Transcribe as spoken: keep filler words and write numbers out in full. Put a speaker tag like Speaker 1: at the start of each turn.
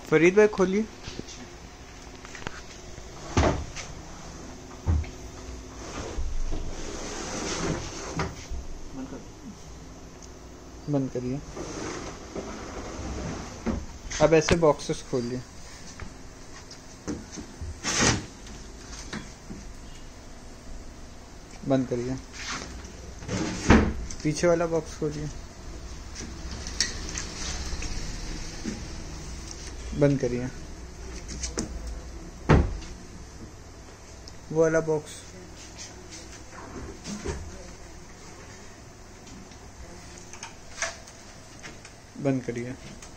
Speaker 1: फरीद भाई खोलिए। बंद करिए। अब ऐसे बॉक्सेस खोलिए। बंद करिए। पीछे वाला बॉक्स खोलिए। बंद करिए। वो वाला बॉक्स बंद करिए।